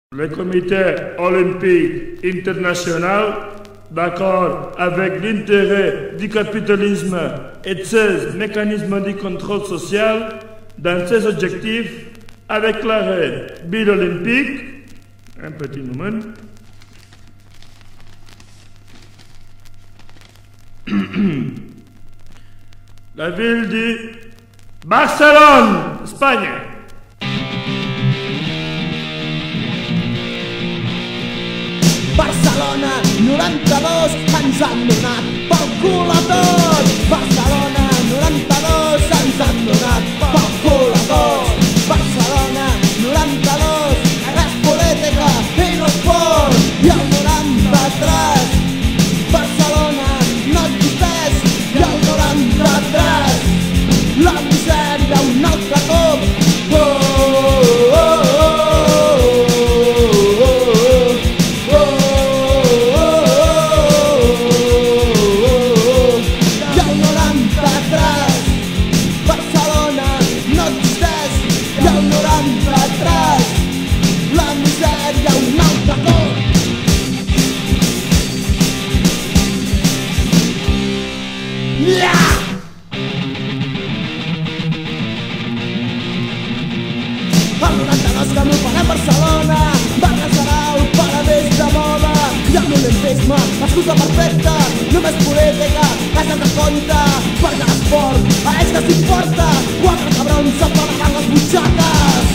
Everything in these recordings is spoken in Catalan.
Le Comité olympique international, d'accord avec l'intérêt du capitalisme et de ses mécanismes de contrôle social, dans ses objectifs, avec l'arrêt Bill olympique, un petit moment, la ville de Barcelone, Espagne. Barcelona 92 ens han donat pel cul a tots. Barcelona 92 ens han donat pel cul a tots. Barcelona 92 és política i no esport. I el 93 Barcelona no existeix. I el 93 la misèria un altre cop. El 92 que m'ho farà a Barcelona Barra serà el paradís de moda. I el olimpisme, excusa perfecta, només política, és el que compta. Perquè l'esport a ells que s'importa. Quatre cabrons s'apagaran les butxaques.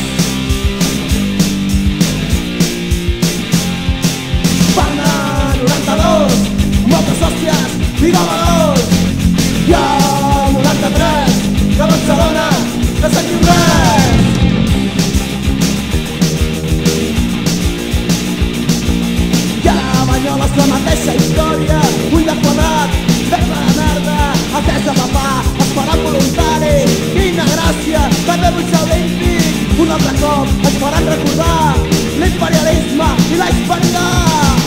Barna 92, moltes hòsties i de valors. I el 93, que Barcelona no se'n diu res. Banyoles, la mateixa història, ull de quadrat, feble de merda, atès de papà, esperant voluntari, quina gràcia, també vull ser olímpic. Un altre cop ens faran recordar l'imperialisme i la hispanitat.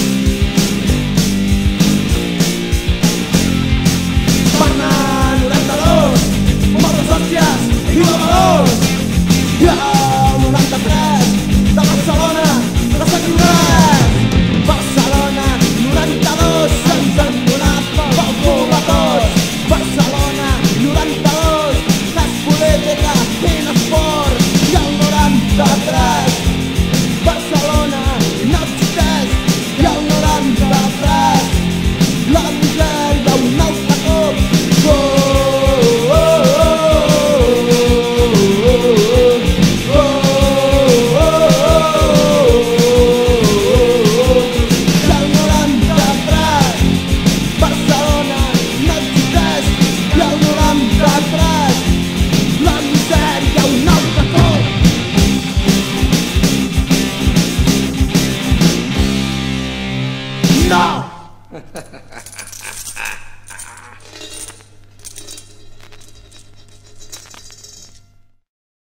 Barna 92, moltes hòsties i de valors. I el 93, de Barcelona, no se'n diu res. Barcelona 92 ens han donat pel cul a tots. Barcelona 92 és política i no esport. I el 93 Barcelona no existeix. I el 93 la misèria un altre cop. No!